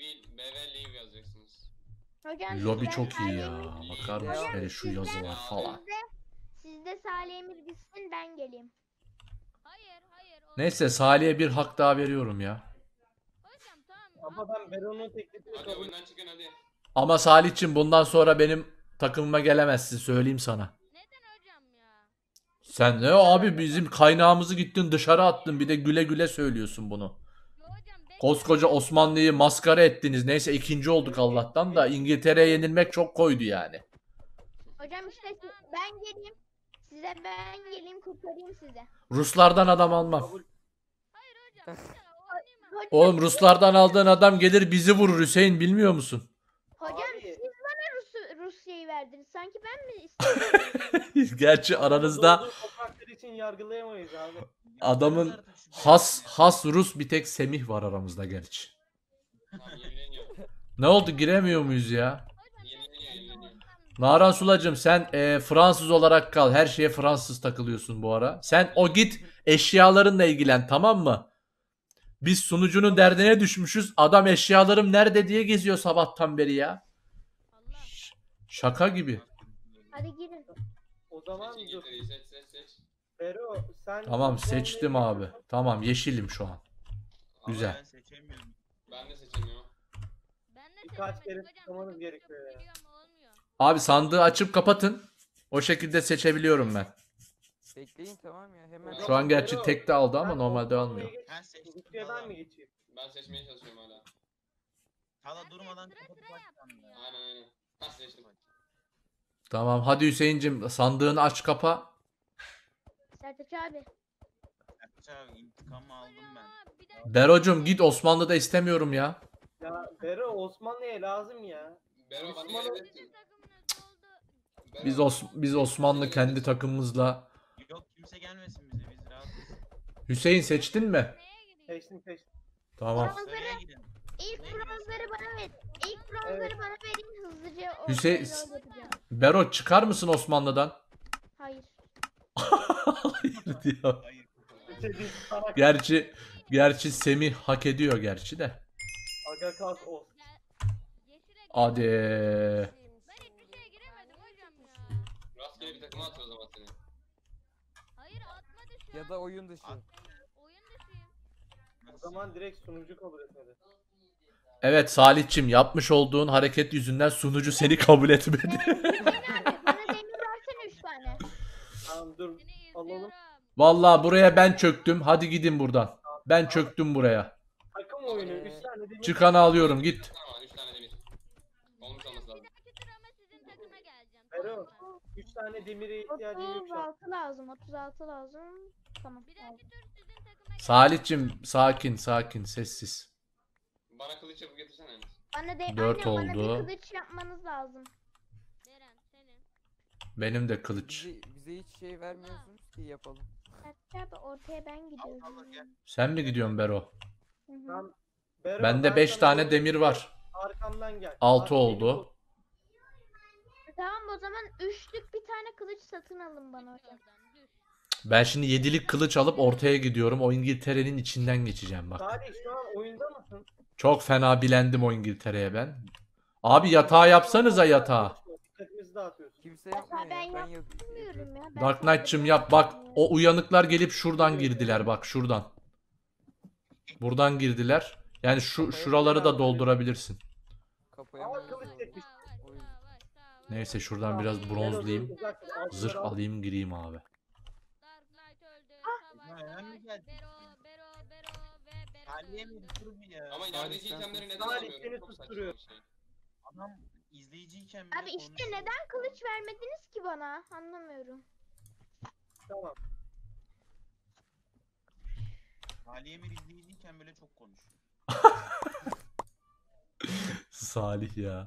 [SPEAKER 3] BV leave yazacaksınız.
[SPEAKER 2] Hocam
[SPEAKER 1] Lobi
[SPEAKER 2] sizde
[SPEAKER 1] çok iyi ya.
[SPEAKER 2] Salih'imiz-
[SPEAKER 1] Bakar mısın hele şu
[SPEAKER 2] Sizde-
[SPEAKER 1] yazılar falan.
[SPEAKER 2] Sizde Salih'imiz gitsin ben geleyim.
[SPEAKER 4] Hayır hayır.
[SPEAKER 1] Neyse Salih'e bir hak daha veriyorum ya.
[SPEAKER 4] Hocam tamam.
[SPEAKER 7] Ama ben Bero'nun teklifini
[SPEAKER 3] Hadi
[SPEAKER 7] kabul
[SPEAKER 3] oyundan çıkın hadi.
[SPEAKER 1] Ama Salih'cim bundan sonra benim takımıma gelemezsin söyleyeyim sana.
[SPEAKER 4] Neden hocam ya?
[SPEAKER 1] Sen ne abi bizim kaynağımızı gittin dışarı attın bir de güle güle söylüyorsun bunu.
[SPEAKER 4] Yo hocam ben
[SPEAKER 1] Koskoca Osmanlı'yı maskara ettiniz. Neyse ikinci olduk Allah'tan da İngiltere'ye yenilmek çok koydu yani.
[SPEAKER 2] Hocam işte ben geleyim. Size ben geleyim kurtarayım sizi.
[SPEAKER 1] Ruslardan adam almam.
[SPEAKER 7] kabul.
[SPEAKER 4] hocam. Oynayamam.
[SPEAKER 2] Hocam,
[SPEAKER 1] Oğlum Ruslardan aldığın adam gelir bizi vurur Hüseyin bilmiyor musun?
[SPEAKER 2] hocam
[SPEAKER 7] Abi.
[SPEAKER 2] siz bana Rusya'yı verdiniz. Sanki ben mi istedim?
[SPEAKER 1] Gerçi aranızda
[SPEAKER 7] Dolduğu topraklar için yargılayamayız abi.
[SPEAKER 1] adamın has Rus bir tek Semih var aramızda gerçi.
[SPEAKER 3] Tamam yenileniyor.
[SPEAKER 1] Ne oldu giremiyor muyuz ya?
[SPEAKER 3] Yenileniyor.
[SPEAKER 1] Naran Sulacığım sen Fransız olarak kal. Her şeye Fransız takılıyorsun bu ara. Sen o git eşyalarınla ilgilen tamam mı? Biz sunucunun derdine düşmüşüz. Adam eşyalarım nerede diye geziyor sabahtan beri ya.
[SPEAKER 4] Allah.
[SPEAKER 1] Şaka gibi.
[SPEAKER 2] Hadi girin.
[SPEAKER 7] O zaman
[SPEAKER 3] Seç
[SPEAKER 7] dur.
[SPEAKER 3] İngiltere'yi seç.
[SPEAKER 7] Bero sen...
[SPEAKER 1] Tamam
[SPEAKER 7] Osmanlı'yı
[SPEAKER 1] seçtim abi.
[SPEAKER 7] seçiyorsun.
[SPEAKER 1] Tamam yeşilim şu an.
[SPEAKER 6] Ama
[SPEAKER 1] Güzel.
[SPEAKER 6] ben seçemiyorum.
[SPEAKER 3] Ben de seçemiyorum.
[SPEAKER 4] Ben de
[SPEAKER 7] Birkaç
[SPEAKER 4] seçemedim
[SPEAKER 7] kere
[SPEAKER 4] hocam.
[SPEAKER 7] tıklamanız
[SPEAKER 4] Çok
[SPEAKER 7] gerekiyor ya.
[SPEAKER 4] geliyor ama olmuyor.
[SPEAKER 1] Abi sandığı açıp kapatın. O şekilde seçebiliyorum ben.
[SPEAKER 5] Bekleyin tamam ya hemen.
[SPEAKER 1] Şu an gerçi tek de aldı ama normalde almıyor.
[SPEAKER 6] Ben seçtim.
[SPEAKER 7] Rusya'dan mı geçeyim?
[SPEAKER 3] Ben seçmeye çalışıyorum hala.
[SPEAKER 6] Hala durmadan
[SPEAKER 4] Sıra
[SPEAKER 6] kapatıp
[SPEAKER 4] sıra
[SPEAKER 6] açsam
[SPEAKER 4] yaptım
[SPEAKER 6] ya.
[SPEAKER 4] ya.
[SPEAKER 3] Aynen. Ha seçtim.
[SPEAKER 1] Tamam hadi Hüseyin'cim sandığını aç kapa.
[SPEAKER 2] Sertaç abi.
[SPEAKER 6] Sertaç abi intikamı aldım ben.
[SPEAKER 4] Aa, bir dakika.
[SPEAKER 1] Berocum git Osmanlı'da istemiyorum ya.
[SPEAKER 7] Ya Bero Osmanlı'ya lazım ya.
[SPEAKER 3] Bero bana
[SPEAKER 7] Osmanlı-
[SPEAKER 3] yemin
[SPEAKER 4] Sizin
[SPEAKER 3] ettin.
[SPEAKER 4] takımınız oldu.
[SPEAKER 3] Bero,
[SPEAKER 1] Biz Osmanlı kendi takımımızla.
[SPEAKER 6] Yok kimse gelmesin bize biz rahatız.
[SPEAKER 1] Hüseyin seçtin mi?
[SPEAKER 4] Neye gireyim?
[SPEAKER 7] Seçtim.
[SPEAKER 1] Tamam.
[SPEAKER 6] Sarıya gidin.
[SPEAKER 2] İlk bronzları bana ver. İlk bronzları bana verin hızlıca. o
[SPEAKER 1] Hüseyin-
[SPEAKER 2] şeyi yapacağım.
[SPEAKER 1] Bero çıkar mısın Osmanlı'dan?
[SPEAKER 2] Hayır.
[SPEAKER 1] Hayır diyor.
[SPEAKER 6] Hayır.
[SPEAKER 7] Seçtim. Salak.
[SPEAKER 1] Gerçi Semih hak ediyor gerçi de.
[SPEAKER 7] Aga kalk o.
[SPEAKER 4] Yeşile
[SPEAKER 1] Hadi.
[SPEAKER 4] Ben hiçbir şeye giremedim hocam ya.
[SPEAKER 3] Rastgele bir takıma atıyor o zaman seni.
[SPEAKER 4] Hayır atmadı şu
[SPEAKER 5] Ya
[SPEAKER 4] an.
[SPEAKER 5] da oyun dışı.
[SPEAKER 4] Oyun dışıyım.
[SPEAKER 7] O zaman direkt sunucu kabul etmedi.
[SPEAKER 1] Evet Salihçim yapmış olduğun hareket yüzünden sunucu seni kabul etmedi.
[SPEAKER 2] Hüseyin abi bana demir versene 3 tane.
[SPEAKER 7] Tamam dur.
[SPEAKER 4] Seni
[SPEAKER 7] Alalım.
[SPEAKER 4] izliyorum.
[SPEAKER 1] Vallahi buraya ben çöktüm. Hadi gidin buradan. Ben çöktüm buraya.
[SPEAKER 7] Takım oyunu 3 tane demir.
[SPEAKER 1] Çıkanı alıyorum git.
[SPEAKER 3] Tamam 3 tane demir. Olmuş olması lazım.
[SPEAKER 4] Bir dahaki tur ama sizin takıma geleceğim.
[SPEAKER 7] Bero.
[SPEAKER 4] Tamam mı?
[SPEAKER 7] tane demire ihtiyacım yok şu an.
[SPEAKER 2] 36 lazım. 36 lazım. Tamam.
[SPEAKER 4] Bir dahaki
[SPEAKER 2] aldım.
[SPEAKER 4] tur sizin takıma
[SPEAKER 1] Salih'cim sakin sakin sessiz.
[SPEAKER 3] Bana kılıç yapıp getirsene Enes.
[SPEAKER 2] Bana de,
[SPEAKER 1] Dört
[SPEAKER 2] anne, bana
[SPEAKER 1] oldu.
[SPEAKER 2] bir kılıç yapmanız lazım.
[SPEAKER 4] Deren senin.
[SPEAKER 1] Benim de kılıç.
[SPEAKER 5] Bize hiç şey vermiyorsunuz ki yapalım.
[SPEAKER 2] Abi ortaya ben
[SPEAKER 6] Allah
[SPEAKER 2] gidiyorum.
[SPEAKER 6] gel.
[SPEAKER 1] Sen mi gidiyorsun Bero?
[SPEAKER 2] Hı hı.
[SPEAKER 7] Tamam. Bero,
[SPEAKER 1] Bende
[SPEAKER 7] ben
[SPEAKER 1] 5
[SPEAKER 7] sana
[SPEAKER 1] tane
[SPEAKER 7] yol-
[SPEAKER 1] demir var.
[SPEAKER 7] Arkamdan gel.
[SPEAKER 1] 6
[SPEAKER 7] Arkamdan
[SPEAKER 1] oldu.
[SPEAKER 2] Tamam o zaman üçlük bir tane kılıç satın alın bana
[SPEAKER 4] Düş
[SPEAKER 2] hocam.
[SPEAKER 4] oradan düş.
[SPEAKER 1] Ben şimdi 7'lik kılıç alıp ortaya gidiyorum. O İngiltere'nin içinden geçeceğim bak.
[SPEAKER 7] Salih şu an oyunda mısın?
[SPEAKER 1] Çok fena bilendim o İngiltere'ye ben. Abi yatağı yapsanıza yatağı.
[SPEAKER 7] Dikkatimizi dağıtıyorsun.
[SPEAKER 5] Kimse yapmıyor
[SPEAKER 2] ben
[SPEAKER 5] ya. Ben
[SPEAKER 2] Bilmiyorum ya. ben
[SPEAKER 1] Dark
[SPEAKER 2] sadece
[SPEAKER 1] Knight'cım yap bak.
[SPEAKER 2] yapıyorum.
[SPEAKER 1] O uyanıklar gelip şuradan girdiler bak şuradan. Buradan girdiler. Yani şuraları da doldurabilirsin.
[SPEAKER 5] Kapıya
[SPEAKER 7] Ama
[SPEAKER 5] mı
[SPEAKER 7] kılıç
[SPEAKER 5] yazıyor?
[SPEAKER 7] çekmiş.
[SPEAKER 5] O yüzden.
[SPEAKER 1] Neyse şuradan biraz bronzlayayım.
[SPEAKER 7] Uzak,
[SPEAKER 1] Zırh
[SPEAKER 7] altları al.
[SPEAKER 1] alayım gireyim abi.
[SPEAKER 4] Dark Knight öldü. Savaş
[SPEAKER 6] Ya, hemen
[SPEAKER 4] savaş.
[SPEAKER 6] geldi.
[SPEAKER 4] Bero ve Bero
[SPEAKER 6] Salih'e mi
[SPEAKER 4] öldü.
[SPEAKER 6] dur bir ya?
[SPEAKER 3] Ama
[SPEAKER 5] Salih,
[SPEAKER 3] yerdeki
[SPEAKER 5] sen
[SPEAKER 3] itemleri
[SPEAKER 5] sus.
[SPEAKER 3] neden
[SPEAKER 7] Salih,
[SPEAKER 3] almıyorum?
[SPEAKER 7] seni
[SPEAKER 3] Çok saçma
[SPEAKER 7] tutturuyor.
[SPEAKER 3] bir şey.
[SPEAKER 6] Adam izleyiciyken bile
[SPEAKER 2] Abi işte
[SPEAKER 6] konuşuyor.
[SPEAKER 2] neden kılıç vermediniz ki bana? Anlamıyorum.
[SPEAKER 7] Tamam.
[SPEAKER 6] Ali Emir izleyiciyken bile çok konuşuyor.
[SPEAKER 1] Salih ya.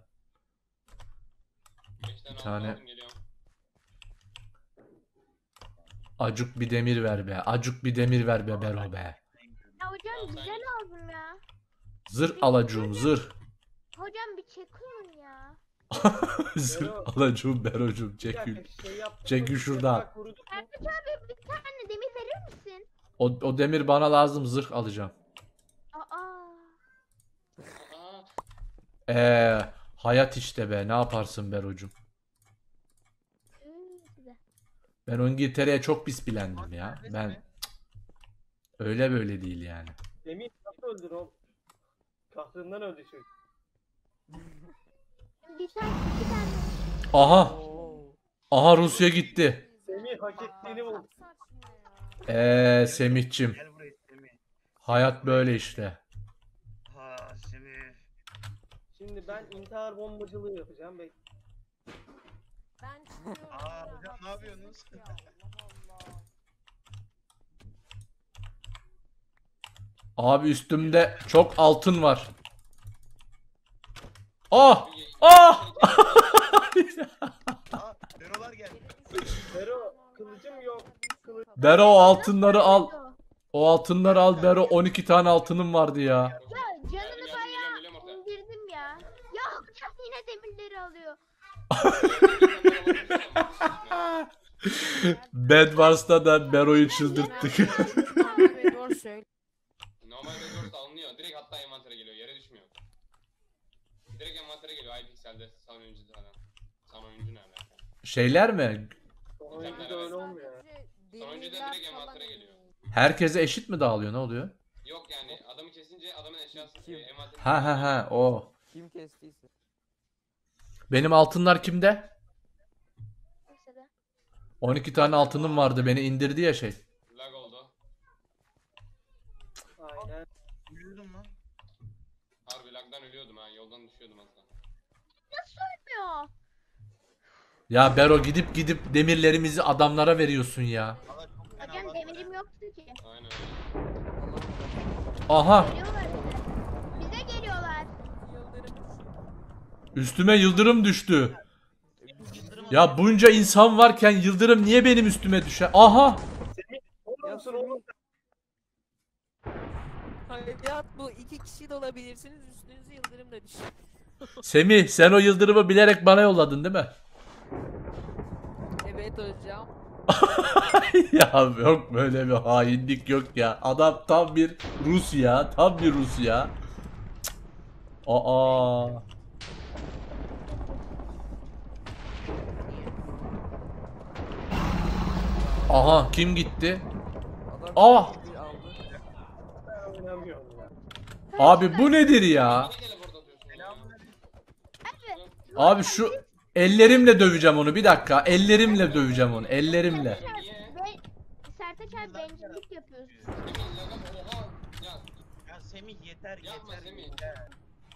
[SPEAKER 3] 5 tane
[SPEAKER 1] Bir tane-
[SPEAKER 3] aldım, geliyorum.
[SPEAKER 1] Acuk bir demir ver be. Acuk bir demir ver be Bero be.
[SPEAKER 2] Ya hocam
[SPEAKER 3] Tamam,
[SPEAKER 2] bize
[SPEAKER 3] sen-
[SPEAKER 2] lazım ya.
[SPEAKER 1] Zırh alacuğum zırh.
[SPEAKER 2] Hocam bir çekin ya.
[SPEAKER 1] Zırh alacuğum Bero'cum
[SPEAKER 7] Bir
[SPEAKER 1] çekil.
[SPEAKER 7] dakika şey yaptık.
[SPEAKER 1] Çekil
[SPEAKER 7] mı?
[SPEAKER 1] şuradan.
[SPEAKER 7] Yatak kuruduk mu?
[SPEAKER 2] Ertaç abi bir tane demir verir misin?
[SPEAKER 1] O demir bana lazım zırh alacağım.
[SPEAKER 2] Aa.
[SPEAKER 3] Aa,
[SPEAKER 1] Hayat işte be ne yaparsın Bero'cum.
[SPEAKER 2] Size.
[SPEAKER 1] Ben o İngiltere'ye çok pis bilendim ya.
[SPEAKER 6] Neredesin
[SPEAKER 1] Ben
[SPEAKER 6] be?
[SPEAKER 1] öyle böyle değil yani.
[SPEAKER 7] Semih nasıl öldün oğlum? Kahrından öldü çocuk.
[SPEAKER 2] Bir tane iki tane.
[SPEAKER 1] Aha.
[SPEAKER 5] Oo.
[SPEAKER 1] Aha Rusya gitti.
[SPEAKER 7] Semih hak ettiğini buldu.
[SPEAKER 1] Semih'cim.
[SPEAKER 6] Gel buraya Semih.
[SPEAKER 1] Hayat böyle işte.
[SPEAKER 6] Ha Semih.
[SPEAKER 7] Şimdi ben intihar bombacılığı yapacağım.
[SPEAKER 4] Ben çıkıyorum.
[SPEAKER 6] Aa hocam ne yapıyorsunuz?
[SPEAKER 1] Abi üstümde çok altın var. Ah! Ah!
[SPEAKER 6] Aa Berolar geldi.
[SPEAKER 7] Bero kılıcım yok.
[SPEAKER 1] Bero o altınları al. O altınları al Bero. 12 tane altınım vardı ya.
[SPEAKER 2] Ya
[SPEAKER 3] geldim,
[SPEAKER 2] canını
[SPEAKER 3] geldim,
[SPEAKER 2] bayağı
[SPEAKER 3] geliyorum ortaya.
[SPEAKER 2] indirdim ya. Ya hocam yine demirleri alıyor.
[SPEAKER 1] Bed Wars'ta da Bero'yu çıldırttık.
[SPEAKER 3] Normal Bedwars alınıyor. Direkt hatta envantere geliyor. Yere düşmüyor. Direkt envantere geliyor. iPixel'de. San oyuncu falan. San oyuncu ne alaka?
[SPEAKER 1] Şeyler mi?
[SPEAKER 7] Son oyunda öyle olmuyor ya.
[SPEAKER 3] Sonuncuda direkt envantere geliyor.
[SPEAKER 1] Herkese eşit mi dağılıyor? Ne oluyor?
[SPEAKER 3] Yok yani adamı kesince adamın eşyası
[SPEAKER 5] Kim?
[SPEAKER 3] envantere
[SPEAKER 1] Ha ha ha o.
[SPEAKER 5] Kim kestiyse.
[SPEAKER 1] Benim altınlar kimde?
[SPEAKER 2] Mesela.
[SPEAKER 1] 12 tane altınım vardı. Beni indirdi ya şey.
[SPEAKER 3] Lag oldu.
[SPEAKER 7] Aynen.
[SPEAKER 6] Uyuyordum lan.
[SPEAKER 3] Harbi lagdan ölüyordum ha. Yoldan düşüyordum hatta.
[SPEAKER 2] Bilmiyor.
[SPEAKER 1] Ya Bero gidip gidip demirlerimizi adamlara veriyorsun ya.
[SPEAKER 6] Valla çok fena
[SPEAKER 2] Hocam
[SPEAKER 6] var.
[SPEAKER 2] demirim yoktu ki.
[SPEAKER 3] Aynen öyle.
[SPEAKER 1] Aha
[SPEAKER 2] Geliyorlar bize. Bize geliyorlar.
[SPEAKER 1] üstüme yıldırım düştü.
[SPEAKER 6] Yıldırım
[SPEAKER 1] Ya bunca insan varken yıldırım niye benim üstüme düşer? Aha!
[SPEAKER 7] Olur
[SPEAKER 5] Ya
[SPEAKER 7] musun oğlum?
[SPEAKER 8] Hayat bu. İki kişi de olabilirsiniz. Üstünüze yıldırım da düşer.
[SPEAKER 1] Semih sen o yıldırımı bilerek bana yolladın değil mi?
[SPEAKER 8] Evet hocam.
[SPEAKER 1] Ya yok böyle bir hainlik yok ya. Adam tam bir Rus ya. Tam bir Rus ya. Cık. Aa. Aha kim gitti?
[SPEAKER 5] Adam
[SPEAKER 1] Ah!
[SPEAKER 5] bir aldı.
[SPEAKER 7] Ben oynamıyorum ya.
[SPEAKER 1] Abi bu nedir ya?
[SPEAKER 3] Niye teleport atıyorsun ya?
[SPEAKER 1] Abi şu ellerimle döveceğim onu bir dakika. Ellerimle döveceğim onu. Ellerimle.
[SPEAKER 3] Niye?
[SPEAKER 2] Ve Sertaç abi bencillik yapıyorsun.
[SPEAKER 3] Semih laga oha. Ya
[SPEAKER 6] Ya Semih yeter
[SPEAKER 3] Yapma
[SPEAKER 6] yeter.
[SPEAKER 3] Semih.
[SPEAKER 6] yeter.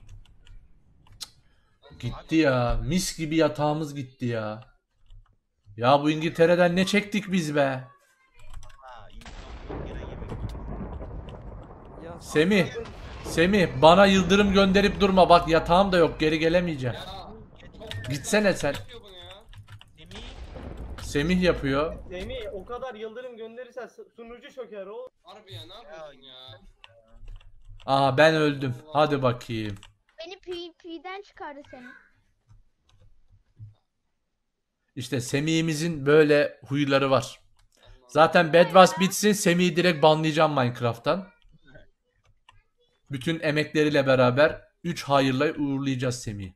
[SPEAKER 1] Gitti ya. Mis gibi yatağımız gitti ya. Ya bu İngiltere'den ne çektik biz be?
[SPEAKER 6] Ha, imkan yok, gene yemek.
[SPEAKER 5] Ya
[SPEAKER 1] Semih. Semih bana yıldırım gönderip durma. Bak yatağım da yok. Geri gelemeyeceğim.
[SPEAKER 3] Ya.
[SPEAKER 1] Gitsene sen.
[SPEAKER 3] Yapıyor bunu ya.
[SPEAKER 6] Semih.
[SPEAKER 1] Semih yapıyor.
[SPEAKER 7] Semih o kadar yıldırım gönderirsen sunucu çöker oğlum.
[SPEAKER 3] Harbi ya ne yapıyorsun ya?
[SPEAKER 1] Aha ben öldüm. Hadi bakayım.
[SPEAKER 2] Beni PvP'den çıkardı seni.
[SPEAKER 1] İşte Semih'imizin böyle huyları var. Zaten Bedwars bitsin Semih'i direkt banlayacağım Minecraft'tan. Bütün emekleriyle beraber 3 hayırla uğurlayacağız Semih'i.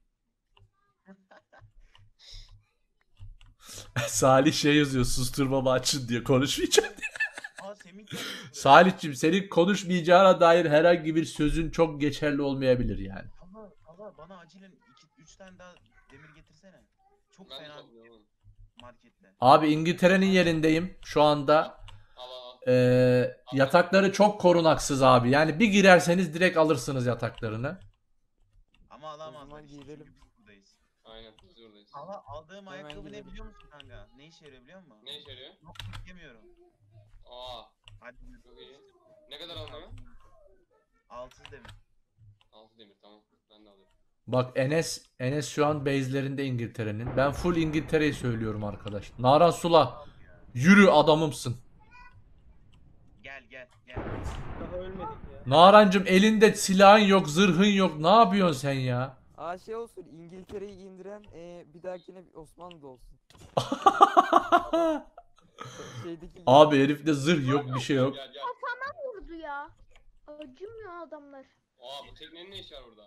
[SPEAKER 1] Salih şey yazıyor, susturmamı açın diye, konuşmayacağım diye.
[SPEAKER 6] Aa Semih gelmiş buraya.
[SPEAKER 1] Salih'cim senin konuşmayacağına dair herhangi bir sözün çok geçerli olmayabilir yani.
[SPEAKER 6] Allah bana acilen 3 tane daha demir getirsene. Çok
[SPEAKER 3] Ben de
[SPEAKER 6] fena
[SPEAKER 3] topluyorum.
[SPEAKER 6] markette.
[SPEAKER 1] Abi İngiltere'nin yerindeyim şu anda.
[SPEAKER 3] Al al.
[SPEAKER 1] Yatakları çok korunaksız abi. Yani bir girerseniz direkt alırsınız yataklarını.
[SPEAKER 6] Ama alamazlar
[SPEAKER 5] zaman
[SPEAKER 6] işte,
[SPEAKER 5] giyilelim.
[SPEAKER 6] çünkü biz buradayız.
[SPEAKER 3] Aynen biz buradayız.
[SPEAKER 6] Ama aldığım
[SPEAKER 5] Hemen
[SPEAKER 6] ayakkabı ne
[SPEAKER 5] giyelim.
[SPEAKER 6] biliyor musun kanka? Ne işe yarıyor biliyor musun?
[SPEAKER 3] Ne işe yarıyor?
[SPEAKER 6] Yok yemiyorum.
[SPEAKER 3] Aa
[SPEAKER 6] Hadi
[SPEAKER 3] çok iyi. Ne kadar alınıyor?
[SPEAKER 6] 6 demir.
[SPEAKER 3] 6 demir tamam. Ben de alıyorum.
[SPEAKER 1] Bak Enes şu an base'lerinde İngiltere'nin. Ben full İngiltere'yi söylüyorum arkadaş. Naran Sula yürü adamımsın.
[SPEAKER 6] Gel.
[SPEAKER 7] Daha ölmedik ya.
[SPEAKER 1] Narancım elinde silahın yok, zırhın yok. Ne yapıyorsun sen ya?
[SPEAKER 5] şey olsun, İngiltere'yi indiren bir dahakine Osmanlı olsun. Şeydeki
[SPEAKER 1] Abi herifte zırh yok, bir şey yok.
[SPEAKER 3] Gel.
[SPEAKER 2] Vurdu ya. Acımıyor adamlar.
[SPEAKER 3] Aa bu teknenin ne işi var burada?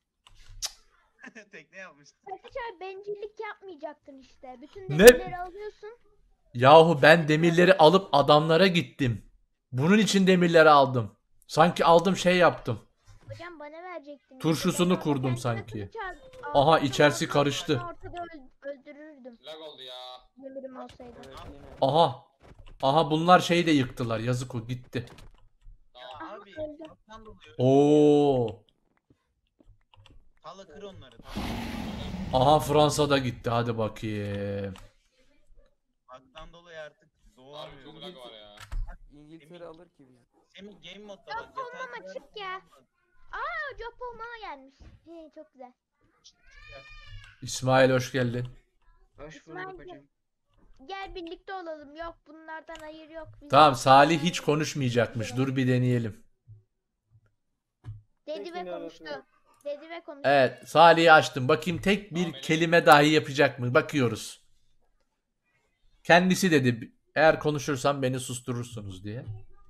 [SPEAKER 6] Tekne yapmıştı.
[SPEAKER 2] Arkadaşlar bencillik yapmayacaktın işte. Bütün
[SPEAKER 1] Ne?
[SPEAKER 2] demirleri alıyorsun.
[SPEAKER 1] Yahu ben demirleri alıp adamlara gittim. Bunun için demirleri aldım. Sanki aldım şey yaptım.
[SPEAKER 2] Hocam bana verecektin.
[SPEAKER 1] Turşusunu
[SPEAKER 2] Ben
[SPEAKER 1] kurdum
[SPEAKER 2] kendime
[SPEAKER 1] sanki.
[SPEAKER 2] kılıç
[SPEAKER 1] Aha,
[SPEAKER 2] aldım,
[SPEAKER 1] içerisi
[SPEAKER 2] ortada-
[SPEAKER 1] karıştı.
[SPEAKER 2] Ortada öldürürdüm.
[SPEAKER 3] Lag oldu ya.
[SPEAKER 2] Demirim olsaydı.
[SPEAKER 5] Evet, yine.
[SPEAKER 1] Aha bunlar şeyi de yıktılar. Yazık o gitti.
[SPEAKER 3] Tamam.
[SPEAKER 2] Aha,
[SPEAKER 6] Abi
[SPEAKER 2] öldü.
[SPEAKER 6] alttan doluyor.
[SPEAKER 1] Oo.
[SPEAKER 6] Tala kır onları.
[SPEAKER 1] Aha Fransa'da gitti. Hadi bakayım.
[SPEAKER 6] Alttan dolayı artık
[SPEAKER 3] Harbi
[SPEAKER 6] doğamıyor.
[SPEAKER 3] çok lag var ya.
[SPEAKER 5] İngiltere alır ki bizi.
[SPEAKER 6] Semih game modda bak.
[SPEAKER 2] olmam açık ya. Aa Job olmama gelmiş. He, çok güzel.
[SPEAKER 1] İsmail hoş geldin.
[SPEAKER 9] Hoş
[SPEAKER 2] İsmail
[SPEAKER 9] bulduk hocam.
[SPEAKER 2] Gel birlikte olalım. Yok bunlardan hayır yok. Biz-
[SPEAKER 1] Tamam Salih hiç konuşmayacakmış. Dur bir deneyelim.
[SPEAKER 2] Dedi ve
[SPEAKER 7] Peki,
[SPEAKER 2] konuştu.
[SPEAKER 7] evet.
[SPEAKER 2] Dedi ve konuştu.
[SPEAKER 1] Evet Salih'i açtım. Bakayım tek bir
[SPEAKER 3] Tamam,
[SPEAKER 1] kelime dahi yapacak mı? Bakıyoruz. Kendisi dedi eğer konuşursam beni susturursunuz diye.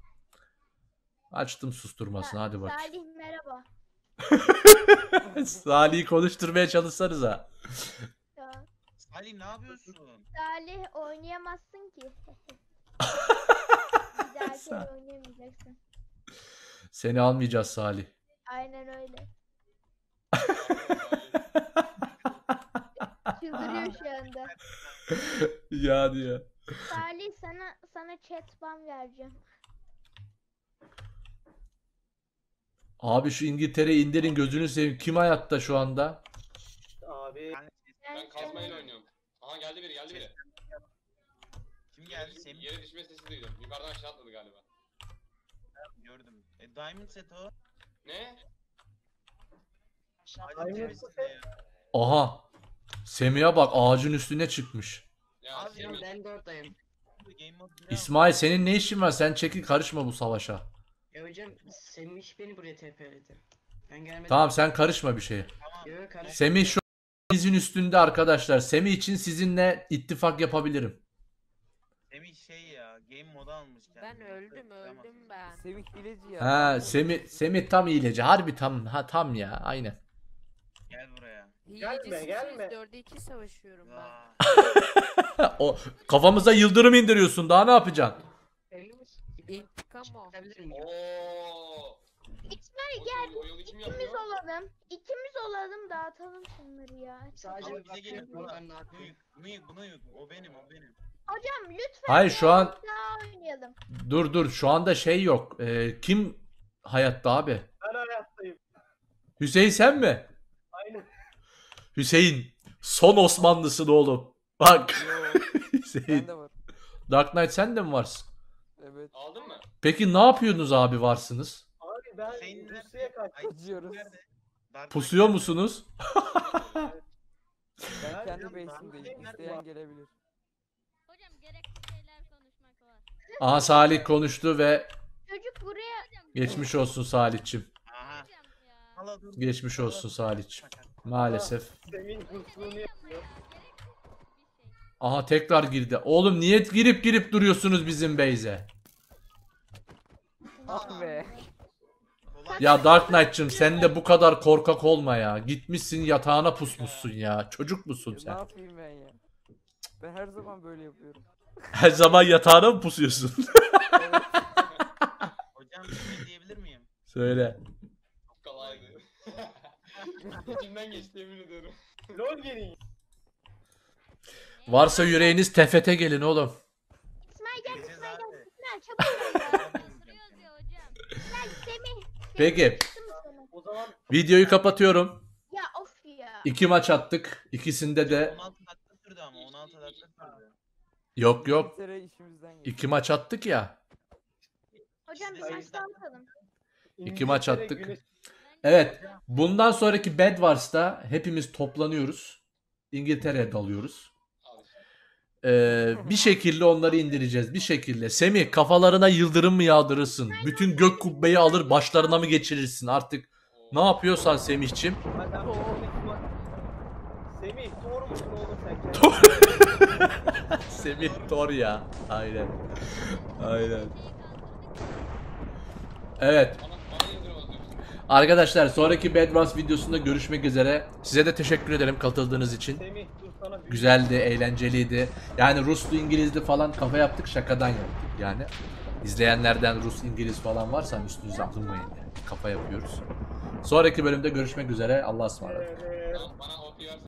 [SPEAKER 1] Açtım susturmasını, hadi bakayım.
[SPEAKER 2] Salih merhaba.
[SPEAKER 1] Salih'i konuşturmaya çalışsanıza.
[SPEAKER 2] Ya,
[SPEAKER 6] Ali ne yapıyorsun?
[SPEAKER 2] Salih oynayamazsın ki. Bir daha kere oynayamayacaksın.
[SPEAKER 1] Seni almayacağız Salih.
[SPEAKER 2] Aynen öyle. Çıldırıyor şu anda.
[SPEAKER 1] Ya diyor.
[SPEAKER 2] Salih sana chat ban vereceğim.
[SPEAKER 1] Abi şu İngiltere'yi indirin gözünü seveyim. Kim hayatta şu anda?
[SPEAKER 7] Abi
[SPEAKER 3] Ben kazmayla oynuyorum. Aha geldi biri.
[SPEAKER 6] Kim geldi? Semih
[SPEAKER 3] Yere düşme sesi duydum. Yukarıdan aşağı atladı galiba.
[SPEAKER 6] gördüm. Diamond set o.
[SPEAKER 3] Ne?
[SPEAKER 6] Ağacın
[SPEAKER 7] Diamond
[SPEAKER 6] tepesinde
[SPEAKER 7] set?
[SPEAKER 6] ya.
[SPEAKER 1] Aha. Semih'e bak ağacın üstüne çıkmış.
[SPEAKER 3] Ya
[SPEAKER 6] Abi,
[SPEAKER 3] Semih.
[SPEAKER 9] Ben de oradayım.
[SPEAKER 6] Game mode bile
[SPEAKER 1] İsmail senin ne işin var? Sen çekil, karışma bu savaşa.
[SPEAKER 9] Ya hocam Semih beni buraya TP'ledi. Ben gelmedim.
[SPEAKER 1] Tamam sen karışma bir şeye.
[SPEAKER 9] Yok kardeşim.
[SPEAKER 1] Semih şu an denizin üstünde arkadaşlar. Semih için sizinle ittifak yapabilirim.
[SPEAKER 6] Semih şey ya game modu almış kendine.
[SPEAKER 8] Ben öldüm ben.
[SPEAKER 5] Semih Bileci ya.
[SPEAKER 1] Ha Semih tam hileci. Harbi tam ya aynen.
[SPEAKER 6] Gel buraya.
[SPEAKER 7] Gelme.
[SPEAKER 8] 4'e 2 savaşıyorum ben.
[SPEAKER 6] Vaa.
[SPEAKER 1] O kafamıza yıldırım indiriyorsun. Daha ne yapacaksın?
[SPEAKER 9] Belli misin?
[SPEAKER 8] İntikam o.
[SPEAKER 9] Çıkabilir miyim?
[SPEAKER 3] Ooo.
[SPEAKER 2] İsmail
[SPEAKER 3] O
[SPEAKER 2] gel
[SPEAKER 3] yolu kim
[SPEAKER 2] ikimiz
[SPEAKER 3] yapıyor?
[SPEAKER 2] olalım. İkimiz olalım dağıtalım şunları ya.
[SPEAKER 9] Sadece
[SPEAKER 6] Ama
[SPEAKER 9] bir
[SPEAKER 6] bize gelin
[SPEAKER 9] bakıyorum
[SPEAKER 6] buna.
[SPEAKER 9] ben ne yapayım.
[SPEAKER 6] Bunu yük. O benim.
[SPEAKER 2] Hocam lütfen
[SPEAKER 1] Hayır, şu an-
[SPEAKER 2] daha oynayalım.
[SPEAKER 1] Dur şu anda şey yok. Kim hayatta abi?
[SPEAKER 7] ben hayattayım.
[SPEAKER 1] Hüseyin sen mi?
[SPEAKER 7] Aynen.
[SPEAKER 1] Hüseyin son Osmanlısın oğlum. Bak. Hüseyin.
[SPEAKER 5] Bende var.
[SPEAKER 1] Dark Knight sen de mi varsın?
[SPEAKER 5] Evet.
[SPEAKER 3] Aldın mı?
[SPEAKER 1] Peki ne yapıyorsunuz abi varsınız?
[SPEAKER 7] Abi ben
[SPEAKER 6] Hüseyin nerede?
[SPEAKER 7] Rusya'ya kaçtım.
[SPEAKER 6] Ay,
[SPEAKER 5] Kaçıyoruz.
[SPEAKER 6] nerede? Dark
[SPEAKER 1] Pusuyor
[SPEAKER 6] Knight
[SPEAKER 1] musunuz?
[SPEAKER 5] Ben
[SPEAKER 7] Ben
[SPEAKER 5] kendi
[SPEAKER 7] ya,
[SPEAKER 5] base'imdeyim.
[SPEAKER 7] ben-
[SPEAKER 5] İsteyen gelebilir.
[SPEAKER 4] Hocam gerekli şeyler konuşmak var.
[SPEAKER 1] Aha Salih konuştu ve
[SPEAKER 2] Çocuk buraya
[SPEAKER 1] geçmiş olsun Salih'cim.
[SPEAKER 6] Aha.
[SPEAKER 4] Hocam ya.
[SPEAKER 6] Hala dur.
[SPEAKER 1] Geçmiş
[SPEAKER 6] Hala
[SPEAKER 1] olsun
[SPEAKER 6] dur.
[SPEAKER 1] Salih'cim. Maalesef.
[SPEAKER 7] Semih hırsızlığını yapıyor.
[SPEAKER 1] Aha tekrar girdi. Oğlum niye girip duruyorsunuz bizim base'e?
[SPEAKER 5] Ah be.
[SPEAKER 6] Kolay
[SPEAKER 1] Ya Dark Knight'cım sen de bu kadar korkak olma ya. Gitmişsin yatağına pusmuşsun ya. Çocuk musun
[SPEAKER 5] Ne
[SPEAKER 1] sen?
[SPEAKER 5] yapayım ben ya? Ben her zaman böyle yapıyorum.
[SPEAKER 1] Her zaman yatağına mı pusuyorsun?
[SPEAKER 5] Evet.
[SPEAKER 6] Hocam bir şey diyebilir miyim?
[SPEAKER 1] Söyle.
[SPEAKER 3] Çok kolaydı. İçimden geçti yemin ediyorum.
[SPEAKER 7] LOL gelin.
[SPEAKER 1] Varsa yüreğiniz tefete gelin oğlum.
[SPEAKER 2] İsmail gel
[SPEAKER 6] Gideceğiz
[SPEAKER 2] İsmail
[SPEAKER 6] abi.
[SPEAKER 2] gel. İsmail çabuk gel ya.
[SPEAKER 4] Oturuyoruz ya hocam.
[SPEAKER 2] Gel Semih.
[SPEAKER 1] Peki.
[SPEAKER 2] Çıktı mı sana?
[SPEAKER 7] O zaman
[SPEAKER 1] Videoyu kapatıyorum.
[SPEAKER 2] Ya of ya.
[SPEAKER 1] 2 maç attık. İkisinde de
[SPEAKER 6] 16 dakika sürdü ama 16 dakika sürdü.
[SPEAKER 1] yok.
[SPEAKER 5] İngiltere işimizden geçti.
[SPEAKER 1] 2 maç attık ya.
[SPEAKER 2] Hocam bir
[SPEAKER 7] Ay,
[SPEAKER 2] maç daha atalım.
[SPEAKER 1] İki maç
[SPEAKER 7] İngiltere
[SPEAKER 1] attık.
[SPEAKER 7] güneş-
[SPEAKER 1] Evet. Bundan sonraki Bed Wars'ta hepimiz toplanıyoruz. İngiltere'ye dalıyoruz.
[SPEAKER 3] Al işte.
[SPEAKER 1] Bir şekilde onları indireceğiz. Bir şekilde. Semih kafalarına yıldırım mı yağdırırsın? Bütün gök kubbeyi alır başlarına mı geçirirsin? Artık ne yapıyorsan Semih'cim.
[SPEAKER 7] Ben sonraki maç- Semih Thor musun oğlum sen?
[SPEAKER 1] Thor. Semih Thor ya. Aynen. Aynen. Evet.
[SPEAKER 3] Bana yıldırım atıyorsun.
[SPEAKER 1] Arkadaşlar sonraki Bed Wars videosunda görüşmek üzere. Size de teşekkür ederim katıldığınız için.
[SPEAKER 7] Semih dur sana bir
[SPEAKER 1] Güzeldi, eğlenceliydi. Yani Ruslu, İngilizli falan kafa yaptık, şakadan yaptık yani. İzleyenlerden Rus, İngiliz falan varsa üstünüze alınmayın yani. Kafa yapıyoruz. Sonraki bölümde görüşmek üzere. Allah'a ısmarladık.
[SPEAKER 3] Tamam, bana OP versene.